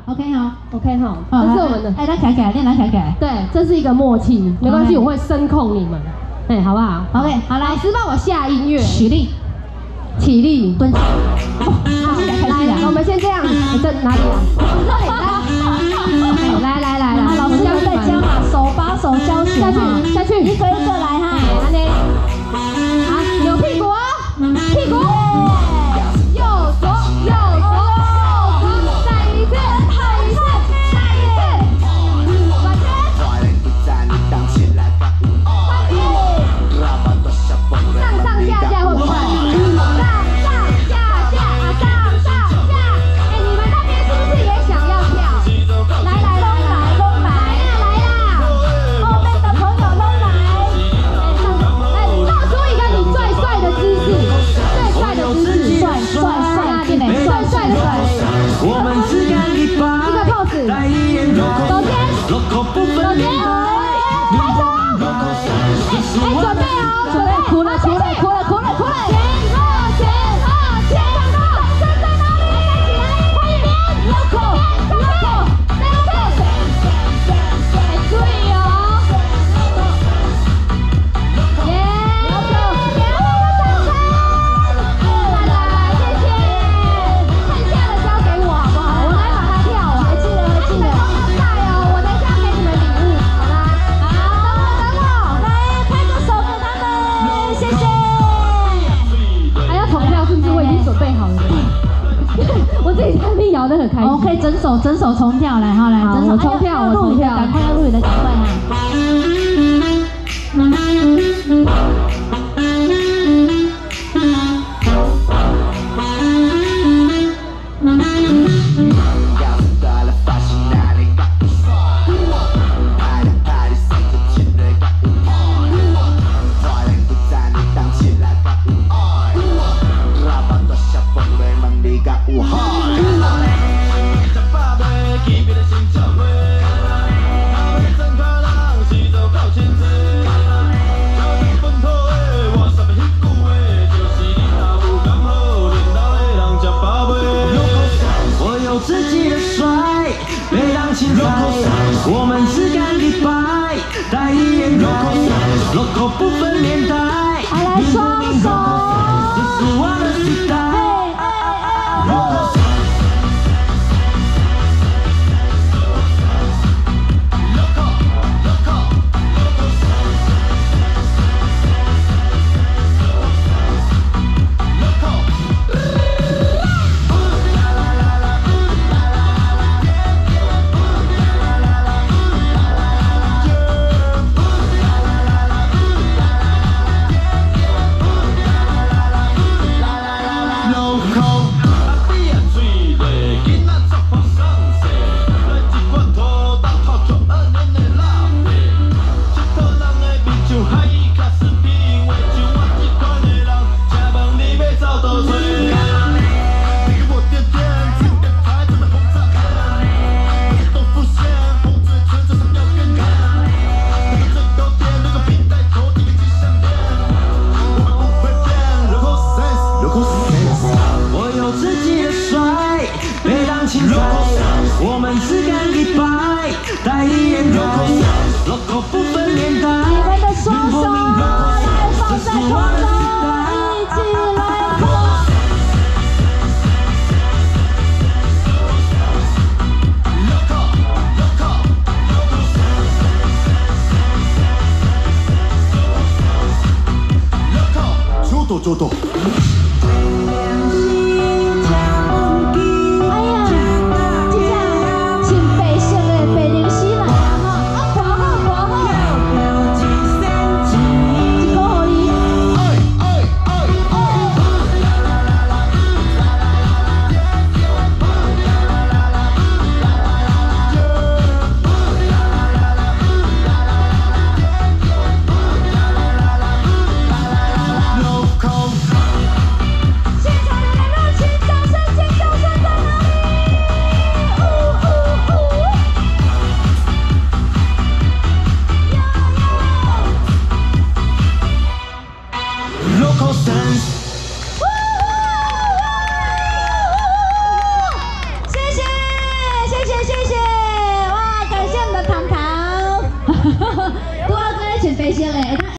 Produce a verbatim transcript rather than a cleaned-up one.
，OK 哈 ，OK 哈，这是我们的。 哎，来改改，练来改改。 对，这是一个默契，没关系，我会声控你们，哎，好不好 ？OK， 好，来， 老师帮我下音乐。 起立， 起立， 蹲下。 好，来，我们先这样，这哪里啊？这里，来，来来来来， 老师有在教嘛，手把手教学下去下去， 一个一个来哈。 安尼，好，扭屁股哦，屁股，右左右左右左，再一次，再一次，再一次，往前，快点，上上下下会不会？上上下下啊，上上下，哎，你们那边是不是也想要跳？来来来来，都来啦来啦，后面的朋友都来，哎，露出一个你最帅的姿势，最帅的姿势，帅帅帅，对嘞，帅帅的帅。我们只干一把，一个 pose， 手牵，手牵，开手，哎，准备哦，准备，哭了哭了哭了哭了哭了，前后前后前后，身在哪里？起来，快一点，绕口绕口，再一次，哎，注意哦，耶，绕口，给我们掌声，来来，谢谢，剩下的交给我好不好？我来把它跳完，记得记得，带哦，我等一下给你们礼物，好吗？好，等我等我，来拍个手给他们，谢谢。还要投票是不是？我已经准备好了。我自己在那边摇得很开心。 OK， 整手整手重跳来哈，来， 好整手我抽票我抽票赶快要录影的赶快哈。 我们只干一百，带一眼来 ，logo 不分年代。 好，来双手， 这是我的时代。我们只干一百，带一眼来 ，logo 不分年代。 你们的双手来放在空中，一起来跳。 ちょっとちょっと。 前辈先嘞。